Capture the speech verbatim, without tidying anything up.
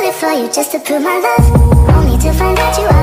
for you just to prove my love. Only to find out you